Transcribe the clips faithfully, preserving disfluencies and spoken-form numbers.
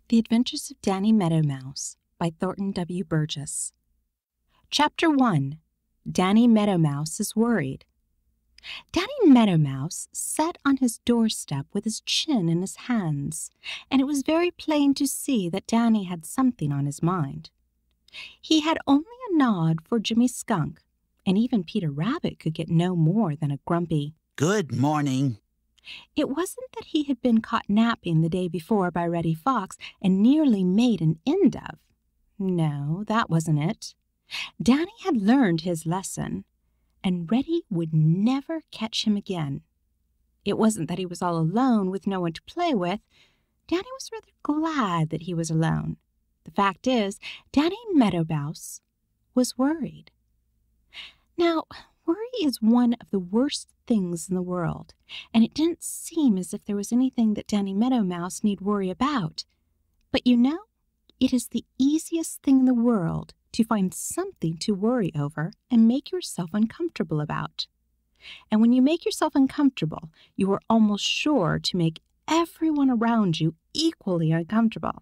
The Adventures of Danny Meadow Mouse by Thornton W. Burgess. Chapter one. Danny Meadow Mouse is Worried. Danny Meadow Mouse sat on his doorstep with his chin in his hands, and it was very plain to see that Danny had something on his mind. He had only a nod for Jimmy Skunk, and even Peter Rabbit could get no more than a grumpy "Good morning." It wasn't that he had been caught napping the day before by Reddy Fox and nearly made an end of. No, that wasn't it. Danny had learned his lesson, and Reddy would never catch him again. It wasn't that he was all alone with no one to play with. Danny was rather glad that he was alone. The fact is, Danny Meadow Mouse was worried. Now, worry is one of the worst things in the world, and it didn't seem as if there was anything that Danny Meadow Mouse need worry about. But you know, it is the easiest thing in the world to find something to worry over and make yourself uncomfortable about. And when you make yourself uncomfortable, you are almost sure to make everyone around you equally uncomfortable.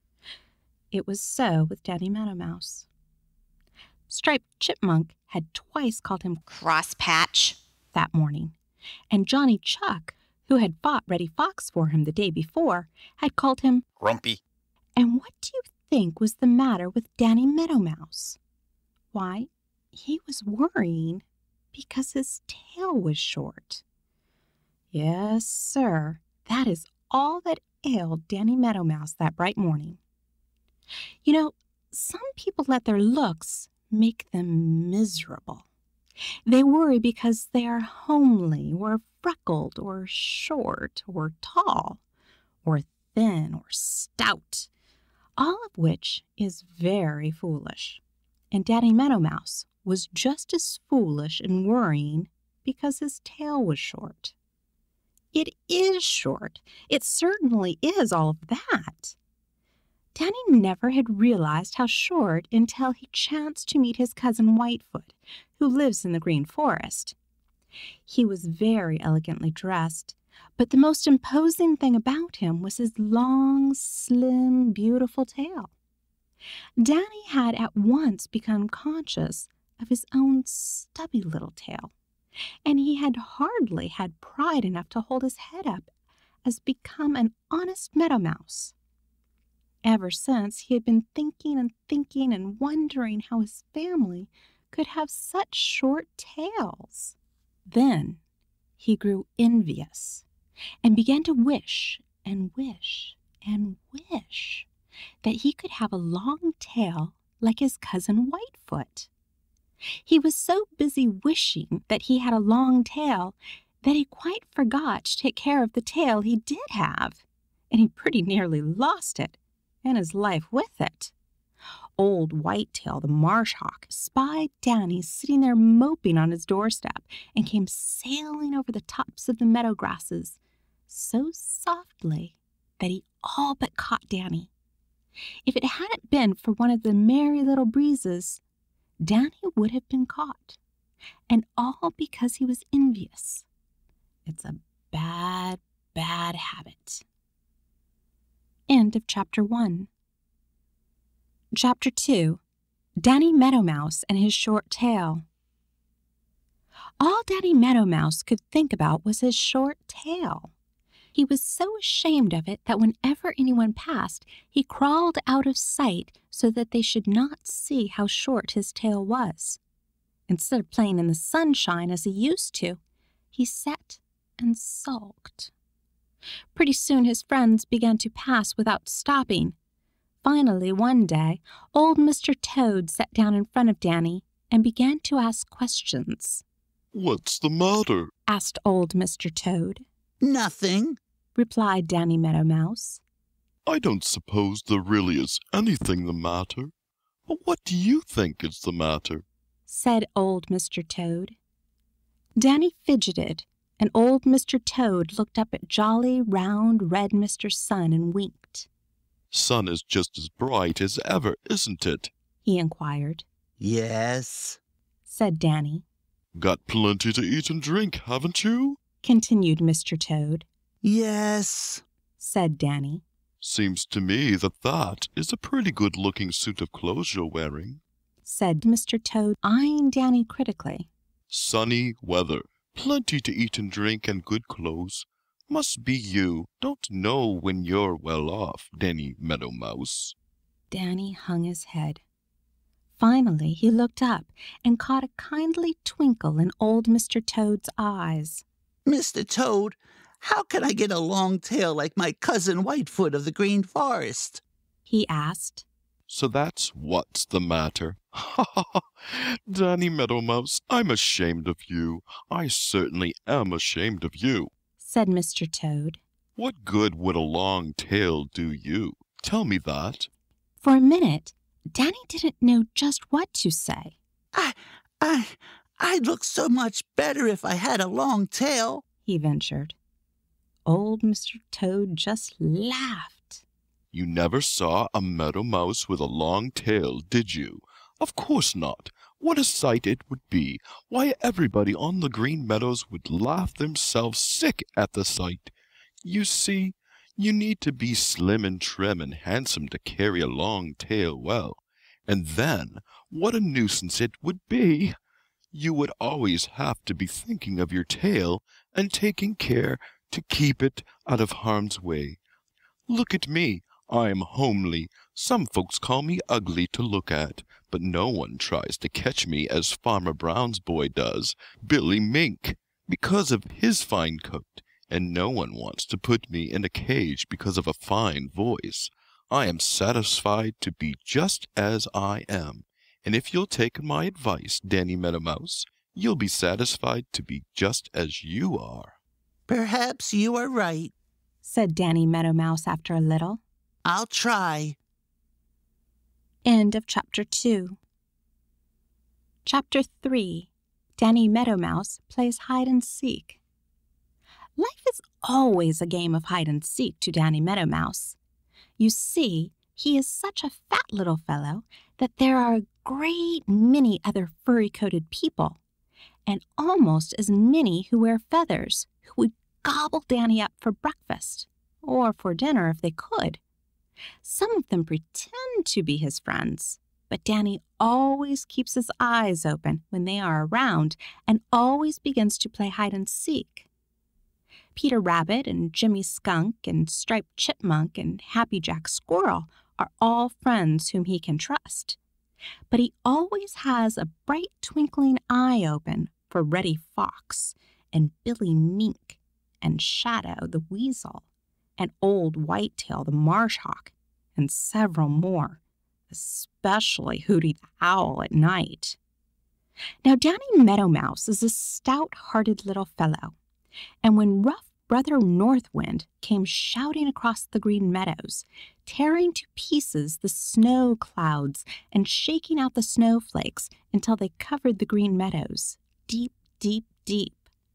It was so with Danny Meadow Mouse. Striped Chipmunk had twice called him Crosspatch that morning, and Johnny Chuck, who had fought Reddy Fox for him the day before, had called him Grumpy. And what do you think was the matter with Danny Meadow Mouse? Why, he was worrying because his tail was short. Yes, sir, that is all that ailed Danny Meadow Mouse that bright morning. You know, some people let their looks make them miserable. They worry because they are homely or freckled or short or tall or thin or stout, all of which is very foolish. And Danny Meadow Mouse was just as foolish in worrying because his tail was short. It is short. It certainly is all of that. Danny never had realized how short until he chanced to meet his cousin Whitefoot, who lives in the Green Forest. He was very elegantly dressed, but the most imposing thing about him was his long, slim, beautiful tail. Danny had at once become conscious of his own stubby little tail, and he had hardly had pride enough to hold his head up as become an honest meadow mouse. Ever since, he had been thinking and thinking and wondering how his family could have such short tails. Then he grew envious and began to wish and wish and wish that he could have a long tail like his cousin Whitefoot. He was so busy wishing that he had a long tail that he quite forgot to take care of the tail he did have, and he pretty nearly lost it and his life with it. Old Whitetail the Marsh Hawk spied Danny sitting there moping on his doorstep and came sailing over the tops of the meadow grasses so softly that he all but caught Danny. If it hadn't been for one of the merry little breezes, Danny would have been caught, and all because he was envious. It's a bad, bad habit. End of chapter one. Chapter two. Danny Meadow Mouse and his short tail. All Danny Meadow Mouse could think about was his short tail. He was so ashamed of it that whenever anyone passed, he crawled out of sight so that they should not see how short his tail was. Instead of playing in the sunshine as he used to, he sat and sulked. Pretty soon his friends began to pass without stopping. Finally, one day, old Mister Toad sat down in front of Danny and began to ask questions. "What's the matter?" asked old Mister Toad. "Nothing," replied Danny Meadow Mouse. "I don't suppose there really is anything the matter. But what do you think is the matter?" said old Mister Toad. Danny fidgeted, and old Mister Toad looked up at jolly, round, red Mister Sun and winked. "Sun is just as bright as ever, isn't it?" he inquired. "Yes," said Danny. "Got plenty to eat and drink, haven't you?" continued Mister Toad. "Yes," said Danny. Seems to me that that is a pretty good-looking suit of clothes you're wearing, said Mister Toad, eyeing Danny critically. Sunny weather, plenty to eat and drink, and good clothes. Must be you don't know when you're well off, Danny Meadow Mouse. Danny hung his head. Finally he looked up and caught a kindly twinkle in old Mister Toad's eyes. Mister Toad, how can I get a long tail like my cousin Whitefoot of the Green Forest? He asked. So that's what's the matter. Ha ha ha! Danny Meadow Mouse, I'm ashamed of you. I certainly am ashamed of you, said Mister Toad. What good would a long tail do you? Tell me that. For a minute, Danny didn't know just what to say. I, I, I'd look so much better if I had a long tail, he ventured. Old Mister Toad just laughed. You never saw a meadow mouse with a long tail, did you? Of course not. What a sight it would be. Why, everybody on the Green Meadows would laugh themselves sick at the sight. You see, you need to be slim and trim and handsome to carry a long tail well. And then, what a nuisance it would be! You would always have to be thinking of your tail and taking care to keep it out of harm's way. Look at me. I'm homely. Some folks call me ugly to look at, but no one tries to catch me as Farmer Brown's boy does, Billy Mink, because of his fine coat, and no one wants to put me in a cage because of a fine voice. I am satisfied to be just as I am, and if you'll take my advice, Danny Meadow Mouse, you'll be satisfied to be just as you are. Perhaps you are right, said Danny Meadow Mouse after a little. I'll try. End of chapter two. Chapter three. Danny Meadow Mouse plays hide and seek. Life is always a game of hide and seek to Danny Meadow Mouse. You see, he is such a fat little fellow that there are a great many other furry-coated people, and almost as many who wear feathers, who would gobble Danny up for breakfast, or for dinner if they could. Some of them pretend to be his friends, but Danny always keeps his eyes open when they are around and always begins to play hide and seek. Peter Rabbit and Jimmy Skunk and Striped Chipmunk and Happy Jack Squirrel are all friends whom he can trust, but he always has a bright twinkling eye open for Reddy Fox and Billy Mink and Shadow the Weasel and Old Whitetail the Marsh Hawk, and several more, especially Hooty the Owl at night. Now Danny Meadow Mouse is a stout-hearted little fellow, and when rough Brother North Wind came shouting across the Green Meadows, tearing to pieces the snow clouds and shaking out the snowflakes until they covered the Green Meadows, deep, deep, deep,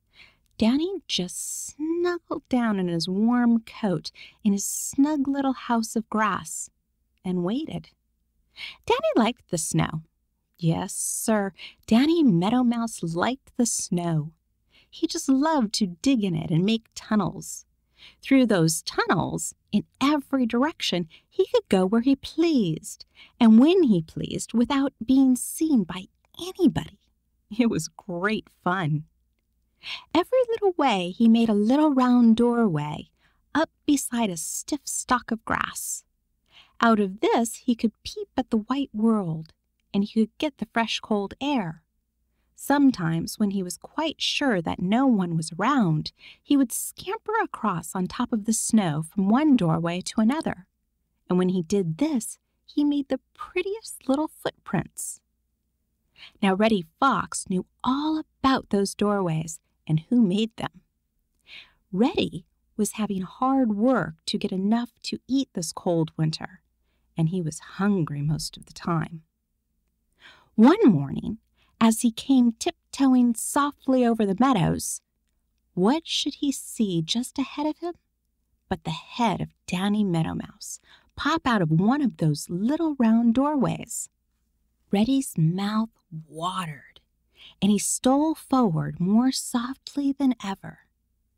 Danny just snuggled down in his warm coat in his snug little house of grass and waited. Danny liked the snow. Yes, sir, Danny Meadow Mouse liked the snow. He just loved to dig in it and make tunnels. Through those tunnels, in every direction, he could go where he pleased, and when he pleased, without being seen by anybody. It was great fun. Every little way he made a little round doorway up beside a stiff stalk of grass. Out of this he could peep at the white world, and he could get the fresh cold air. Sometimes, when he was quite sure that no one was around, he would scamper across on top of the snow from one doorway to another, and when he did this, he made the prettiest little footprints. Now Reddy Fox knew all about those doorways and who made them. Reddy was having hard work to get enough to eat this cold winter, and he was hungry most of the time. One morning, as he came tiptoeing softly over the meadows, what should he see just ahead of him but the head of Danny Meadow Mouse pop out of one of those little round doorways. Reddy's mouth watered, and he stole forward more softly than ever.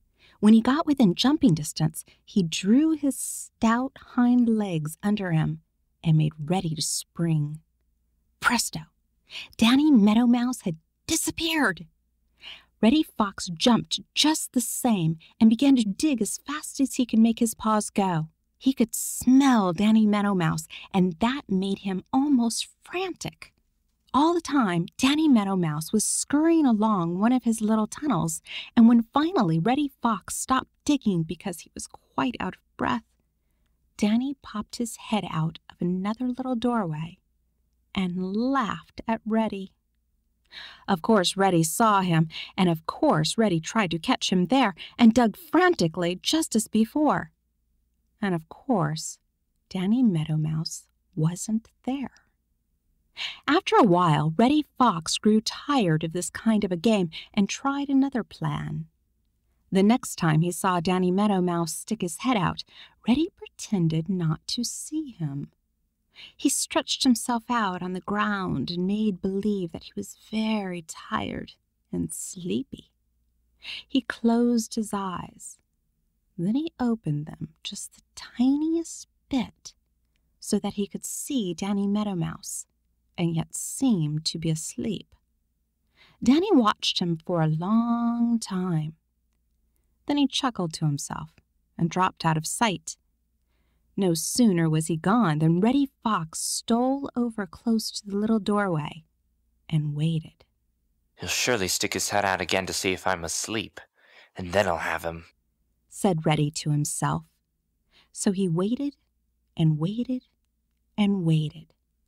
When he got within jumping distance, he drew his stout hind legs under him and made ready to spring. Presto! Danny Meadow Mouse had disappeared. Reddy Fox jumped just the same and began to dig as fast as he could make his paws go. He could smell Danny Meadow Mouse, and that made him almost frantic. All the time, Danny Meadow Mouse was scurrying along one of his little tunnels, and when finally Reddy Fox stopped digging because he was quite out of breath, Danny popped his head out of another little doorway and laughed at Reddy. Of course, Reddy saw him, and of course, Reddy tried to catch him there and dug frantically just as before. And of course, Danny Meadow Mouse wasn't there. After a while, Reddy Fox grew tired of this kind of a game and tried another plan. The next time he saw Danny Meadow Mouse stick his head out, Reddy pretended not to see him. He stretched himself out on the ground and made believe that he was very tired and sleepy. He closed his eyes. Then he opened them just the tiniest bit so that he could see Danny Meadow Mouse and yet seemed to be asleep. Danny watched him for a long time. Then he chuckled to himself and dropped out of sight. No sooner was he gone than Reddy Fox stole over close to the little doorway and waited. He'll surely stick his head out again to see if I'm asleep, and then I'll have him, said Reddy to himself. So he waited and waited and waited.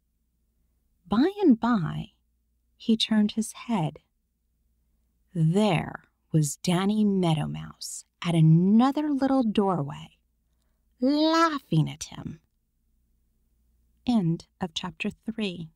By and by, he turned his head. There was Danny Meadow Mouse at another little doorway, laughing at him. End of chapter three.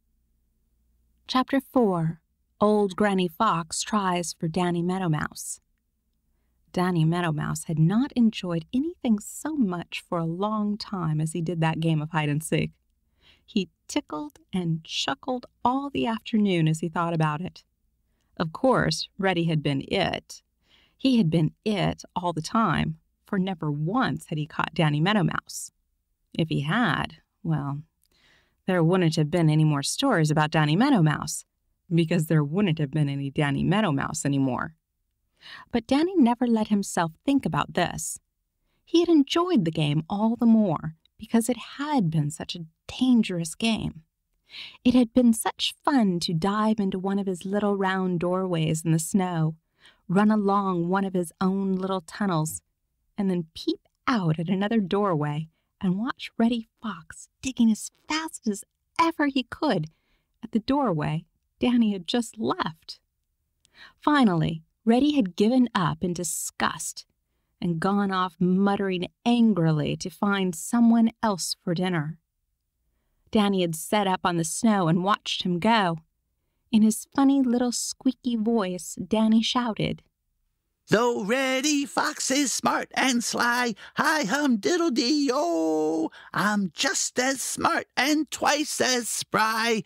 Chapter four. Old Granny Fox tries for Danny Meadow Mouse. Danny Meadow Mouse had not enjoyed anything so much for a long time as he did that game of hide and seek. He tickled and chuckled all the afternoon as he thought about it. Of course, Reddy had been it. He had been it all the time, for never once had he caught Danny Meadow Mouse. If he had, well, there wouldn't have been any more stories about Danny Meadow Mouse, because there wouldn't have been any Danny Meadow Mouse anymore. But Danny never let himself think about this. He had enjoyed the game all the more because it had been such a dangerous game. It had been such fun to dive into one of his little round doorways in the snow, run along one of his own little tunnels, and then peep out at another doorway and watch Reddy Fox digging as fast as ever he could at the doorway Danny had just left. Finally, Reddy had given up in disgust and gone off muttering angrily to find someone else for dinner. Danny had sat up on the snow and watched him go. In his funny little squeaky voice, Danny shouted, "Though Reddy Fox is smart and sly, hi-hum-diddle-dee-o, I'm just as smart and twice as spry,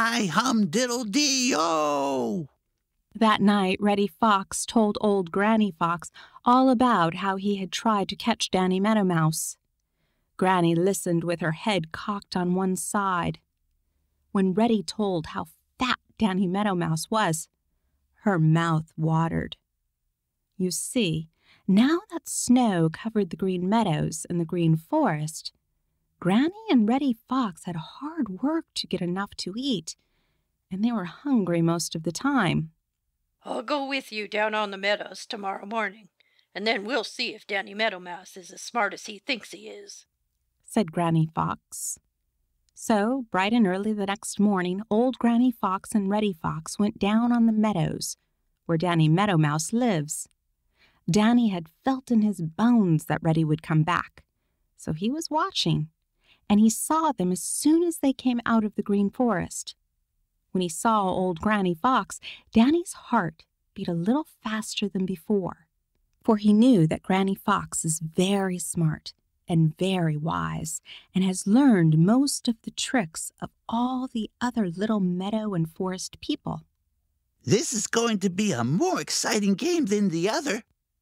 hi-hum-diddle-dee-o." That night, Reddy Fox told old Granny Fox all about how he had tried to catch Danny Meadow Mouse. Granny listened with her head cocked on one side. When Reddy told how fat Danny Meadow Mouse was, her mouth watered. You see, now that snow covered the Green Meadows and the Green Forest, Granny and Reddy Fox had hard work to get enough to eat, and they were hungry most of the time. "I'll go with you down on the meadows tomorrow morning, and then we'll see if Danny Meadow Mouse is as smart as he thinks he is," said Granny Fox. So, bright and early the next morning, old Granny Fox and Reddy Fox went down on the meadows, where Danny Meadow Mouse lives. Danny had felt in his bones that Reddy would come back, so he was watching, and he saw them as soon as they came out of the Green Forest. When he saw old Granny Fox, Danny's heart beat a little faster than before, for he knew that Granny Fox is very smart and very wise, and has learned most of the tricks of all the other little meadow and forest people. This is going to be a more exciting game than the other,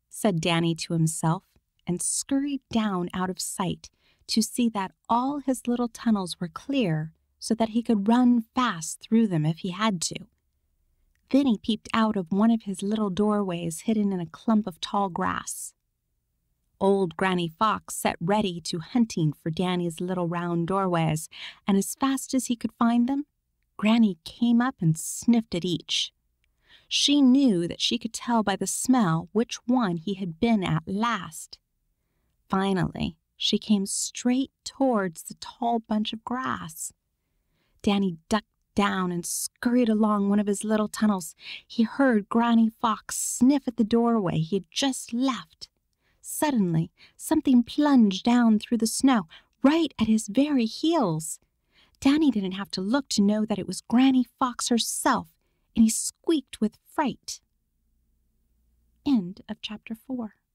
said Danny to himself, and scurried down out of sight to see that all his little tunnels were clear so that he could run fast through them if he had to. Then he peeped out of one of his little doorways hidden in a clump of tall grass. Old Granny Fox sat ready to hunting for Danny's little round doorways, and as fast as he could find them, Granny came up and sniffed at each. She knew that she could tell by the smell which one he had been at last. Finally, she came straight towards the tall bunch of grass. Danny ducked down and scurried along one of his little tunnels. He heard Granny Fox sniff at the doorway he had just left. Suddenly, something plunged down through the snow right at his very heels. Danny didn't have to look to know that it was Granny Fox herself, and he squeaked with fright. End of chapter four.